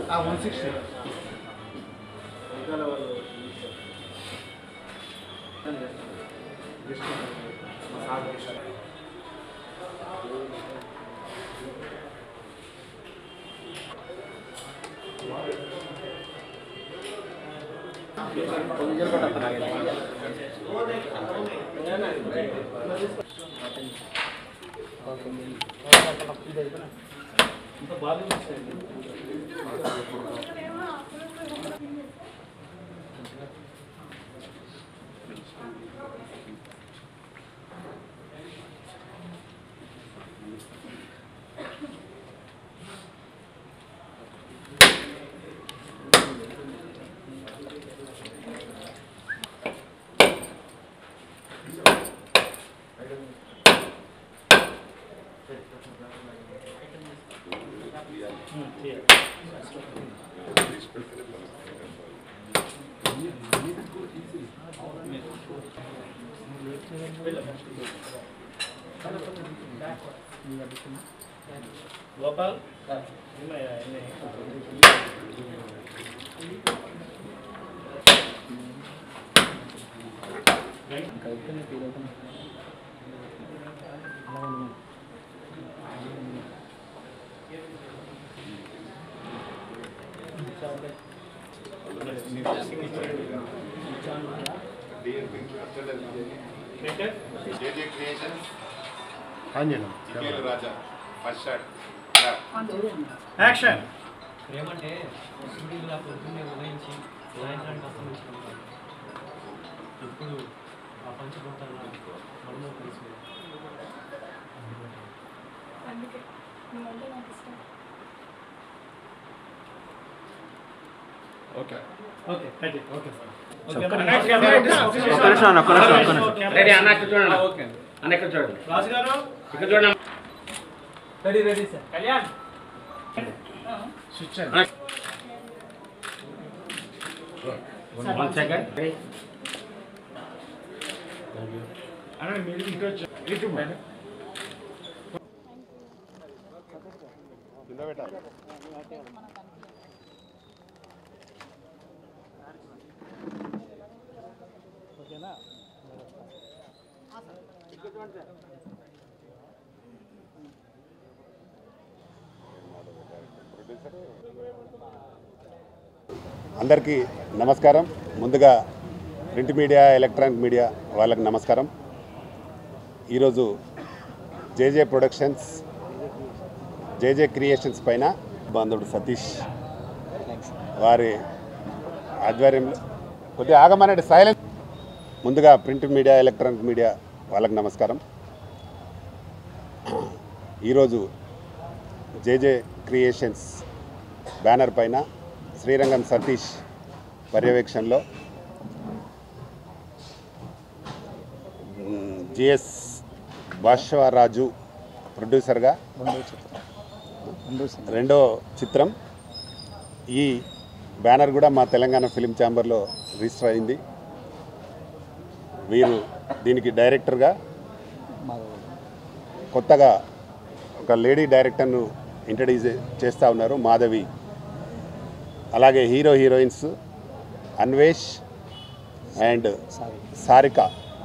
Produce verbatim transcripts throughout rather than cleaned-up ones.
One sixty Gopal JJ creations Anjaneyam Jigel Raja first shot action ఏమంటే స్టూడియోలో పొద్దున్నే ఉదయించి సాయంత్రానికి అస్తమించుకుంటాం ఇప్పుడు ఆ పంచభూతాల మనలో కలిసి అందుకే నువ్వంటే నాకు ఇష్టం. Okay okay right okay sir ready అన్న ఇక్కడ చూడండి అన్న ఇక్కడ చూడండి రాజు గారు ఇక్కడ చూడండి ready ready sir Kalyan switch one second అన్న మీరు ఇటు వచ్చి ఇటు మేడం అందరికీ నమస్కారం. ముందుగా ప్రింట్ మీడియా ఎలక్ట్రానిక్ మీడియా వాళ్ళకి నమస్కారం. ఈరోజు జేజే ప్రొడక్షన్స్ జేజే క్రియేషన్స్ పైన బాంధవుడు సతీష్ వారి ఆధ్వర్యంలో కొద్దిగా ఆగమనే సైలెన్స్. ముందుగా ప్రింట్ మీడియా ఎలక్ట్రానిక్ మీడియా వాళ్ళకి నమస్కారం. ఈరోజు జేజే క్రియేషన్స్ బ్యానర్ పైన శ్రీరంగం సతీష్ పర్యవేక్షణలో జిఎస్ భాష్వరాజు ప్రొడ్యూసర్గా రెండో చిత్రం. ఈ బ్యానర్ కూడా మా తెలంగాణ ఫిలిం ఛాంబర్లో రిజిస్టర్ అయింది. వీరు దీనికి డైరెక్టర్గా కొత్తగా ఒక లేడీ డైరెక్టర్ను ఇంట్రడ్యూస్ చేస్తూ ఉన్నారు, మాధవి. అలాగే hero heroines Anvesh and Sarika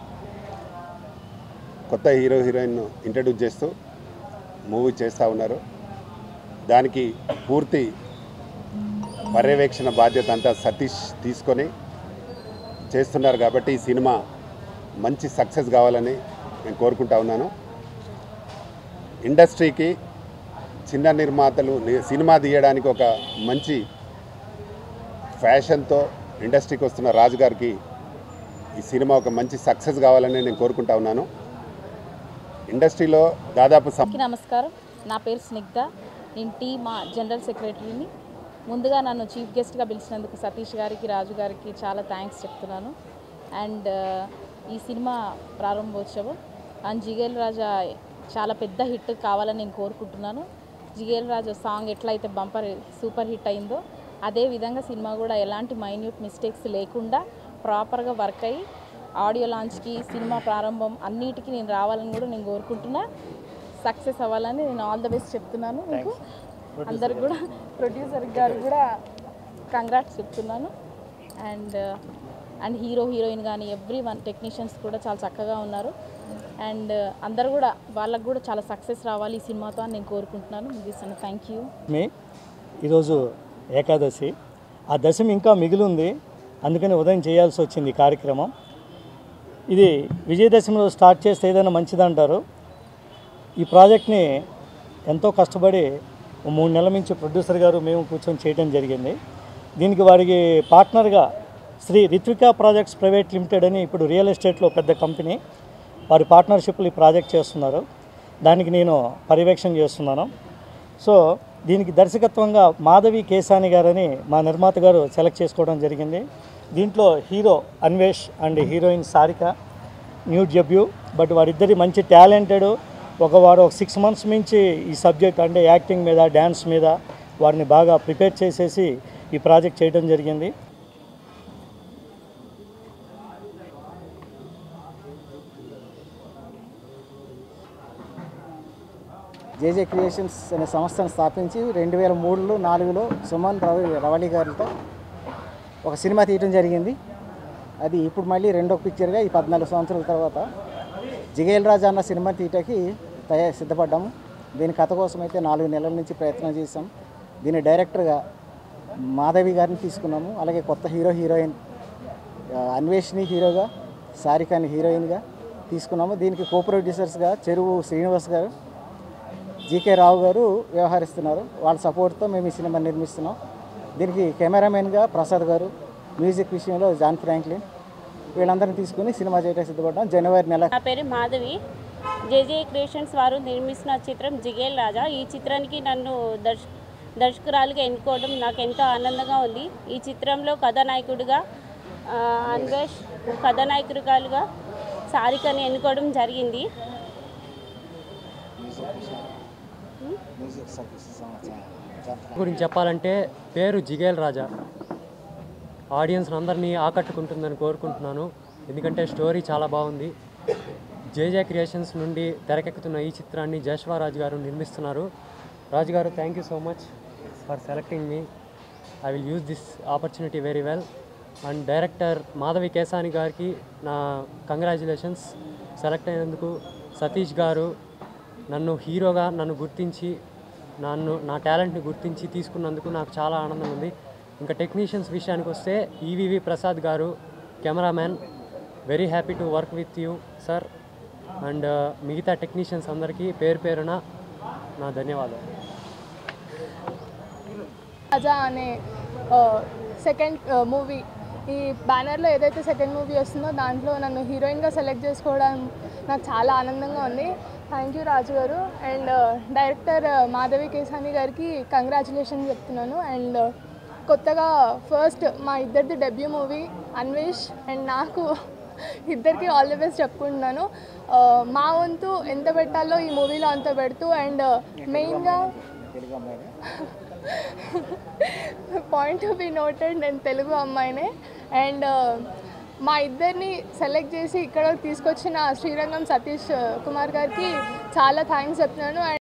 కొత్త హీరో హీరోయిన్ను ఇంట్రడ్యూస్ చేస్తూ మూవీ చేస్తూ ఉన్నారు. దానికి పూర్తి పర్యవేక్షణ బాధ్యత అంతా సతీష్ తీసుకొని చేస్తున్నారు. కాబట్టి ఈ సినిమా మంచి సక్సెస్ కావాలని నేను కోరుకుంటా ఉన్నాను. ఇండస్ట్రీకి చిన్న నిర్మాతలు సినిమా తీయడానికి ఒక మంచి ఫ్యాషన్తో ఇండస్ట్రీకి వస్తున్న రాజు గారికి ఈ సినిమా ఒక మంచి సక్సెస్ కావాలని నేను కోరుకుంటా ఉన్నాను. ఇండస్ట్రీలో దాదాపు నమస్కారం, నా పేరు స్నిగ్ధ. నేను టీ మా జనరల్ సెక్రటరీని. ముందుగా నన్ను చీఫ్ గెస్ట్గా పిలిచినందుకు సతీష్ గారికి, రాజు గారికి చాలా థ్యాంక్స్ చెప్తున్నాను. అండ్ ఈ సినిమా ప్రారంభోత్సవం అండ్ జిగేల్ రాజా చాలా పెద్ద హిట్ కావాలని నేను కోరుకుంటున్నాను. జిగేల్ రాజా సాంగ్ ఎట్లయితే బంపర్ సూపర్ హిట్ అయిందో అదే విధంగా సినిమా కూడా ఎలాంటి మైన్యూట్ మిస్టేక్స్ లేకుండా ప్రాపర్గా వర్క్ అయ్యి ఆడియో లాంచ్కి, సినిమా ప్రారంభం అన్నిటికీ నేను రావాలని కూడా నేను కోరుకుంటున్నా. సక్సెస్ అవ్వాలని నేను ఆల్ ద బెస్ట్ చెప్తున్నాను మీకు. అందరికి కూడా ప్రొడ్యూసర్ గారు కూడా కంగ్రాట్స్ చెప్తున్నాను. అండ్ అండ్ హీరో హీరోయిన్ కానీ ఎవ్రీ వన్ టెక్నీషియన్స్ కూడా చాలా చక్కగా ఉన్నారు. అండ్ అందరు కూడా వాళ్ళకు కూడా చాలా సక్సెస్ రావాలి ఈ సినిమాతో అని నేను కోరుకుంటున్నాను. ముగిస్తాను. Thank you. మీ ఈరోజు ఏకాదశి, ఆ దశమి ఇంకా మిగిలి ఉంది, అందుకని ఉదయం చేయాల్సి వచ్చింది ఈ కార్యక్రమం. ఇది విజయదశమిలో స్టార్ట్ చేస్తే ఏదైనా మంచిదంటారు. ఈ ప్రాజెక్ట్ని ఎంతో కష్టపడి మూడు నెలల నుంచి ప్రొడ్యూసర్ గారు మేము కూర్చొని చేయడం జరిగింది. దీనికి వారికి పార్ట్నర్గా Shri Ritvika projects private limited అని ఇప్పుడు రియల్ ఎస్టేట్లో పెద్ద కంపెనీ, వారి పార్ట్నర్షిప్లు ఈ ప్రాజెక్ట్ చేస్తున్నారు. దానికి నేను పర్యవేక్షణ చేస్తున్నాను. సో దీనికి దర్శకత్వంగా మాధవి కేసాని గారని మా నిర్మాత గారు సెలెక్ట్ చేసుకోవడం జరిగింది. దీంట్లో hero Anvesh and heroine Sarika new debut. But వారిద్దరి మంచి టాలెంటెడ్. ఒక వారు ఒక సిక్స్ మంత్స్ నుంచి ఈ సబ్జెక్ట్ అంటే యాక్టింగ్ మీద డ్యాన్స్ మీద వారిని బాగా ప్రిపేర్ చేసేసి ఈ ప్రాజెక్ట్ చేయడం జరిగింది. జేజే క్రియేషన్స్ అనే సంస్థను స్థాపించి రెండు వేల మూడులో నాలుగులో సుమన్ రవి రవళి గారితో ఒక సినిమా తీయడం జరిగింది. అది ఇప్పుడు మళ్ళీ రెండో పిక్చర్గా ఈ పద్నాలుగు సంవత్సరాల తర్వాత జిగేల్ రాజా అన్న సినిమా తీయటానికి తయారు సిద్ధపడ్డాము. దీని కథ కోసం అయితే నాలుగు నెలల నుంచి ప్రయత్నం చేసాం. దీని డైరెక్టర్గా మాధవి గారిని తీసుకున్నాము. అలాగే కొత్త హీరో హీరోయిన్ అన్వేష్ని హీరోగా, సారికాని హీరోయిన్గా తీసుకున్నాము. దీనికి కో ప్రొడ్యూసర్స్గా చెరువు శ్రీనివాస్ గారు, జీకే రావు గారు వ్యవహరిస్తున్నారు. వాళ్ళ సపోర్ట్తో మేము ఈ సినిమా నిర్మిస్తున్నాం. దీనికి కెమెరామెన్గా ప్రసాద్ గారు, మ్యూజిక్ విషయంలో జాన్ ఫ్రాంక్లిన్, వీళ్ళందరినీ తీసుకుని సినిమా చేయడానికి సిద్ధపడ్డాం. జనవరి నెల. నా పేరు మాధవి. జేజే క్రియేషన్స్ వారు నిర్మిస్తున్న చిత్రం జిగేల్ రాజా. ఈ చిత్రానికి నన్ను దర్శ దర్శకురాలుగా ఎన్నుకోవడం నాకు ఎంతో ఆనందంగా ఉంది. ఈ చిత్రంలో కథానాయకుడిగా అన్వేష్, కథానాయకుడిగా సారికని ఎన్నుకోవడం జరిగింది. గురించి చెప్పాలంటే పేరు జిగేల్ రాజా ఆడియన్స్ అందరినీ ఆకట్టుకుంటుందని కోరుకుంటున్నాను. ఎందుకంటే స్టోరీ చాలా బాగుంది. జేజే క్రియేషన్స్ నుండి తెరకెక్కుతున్న ఈ చిత్రాన్ని జశ్వారాజు గారు నిర్మిస్తున్నారు. రాజు గారు, thank you so much for selecting me. I will use this opportunity very well. And director Madhavi Kesani గారికి నా కంగ్రాచులేషన్స్ సెలెక్ట్ అయినందుకు. సతీష్ గారు నన్ను హీరోగా నన్ను గుర్తించి నన్ను నా టాలెంట్ని గుర్తించి తీసుకున్నందుకు నాకు చాలా ఆనందంగా ఉంది. ఇంకా టెక్నీషియన్స్ విషయానికి వస్తే ఈవివి ప్రసాద్ గారు cameraman, very happy to work with you sir. And మిగతా టెక్నీషియన్స్ అందరికీ పేరు పేరున నా ధన్యవాదాలు. రాజా అనే సెకండ్ మూవీ, ఈ బ్యానర్లో ఏదైతే సెకండ్ మూవీ వస్తుందో దాంట్లో నన్ను హీరోయిన్గా సెలెక్ట్ చేసుకోవడం నాకు చాలా ఆనందంగా ఉంది. థ్యాంక్ యూ రాజు గారు. అండ్ డైరెక్టర్ మాధవి కేసాని గారికి కంగ్రాచులేషన్ చెప్తున్నాను. అండ్ కొత్తగా ఫస్ట్ మా ఇద్దరిది డెబ్యూ మూవీ అన్వేష్ అండ్ నాకు ఇద్దరికి ఆల్ ది బెస్ట్ చెప్పుకుంటున్నాను. మా వంతు ఎంత పెట్టాలో ఈ మూవీలో అంత పెడుతూ అండ్ మెయిన్గా పాయింట్ టు బి నోటెడ్, నేను తెలుగు అమ్మాయినే. అండ్ మా ఇద్దరిని సెలెక్ట్ చేసి ఇక్కడ తీసుకొచ్చిన శ్రీరంగం సతీష్ కుమార్ గారికి చాలా థ్యాంక్స్ చెప్తున్నాను.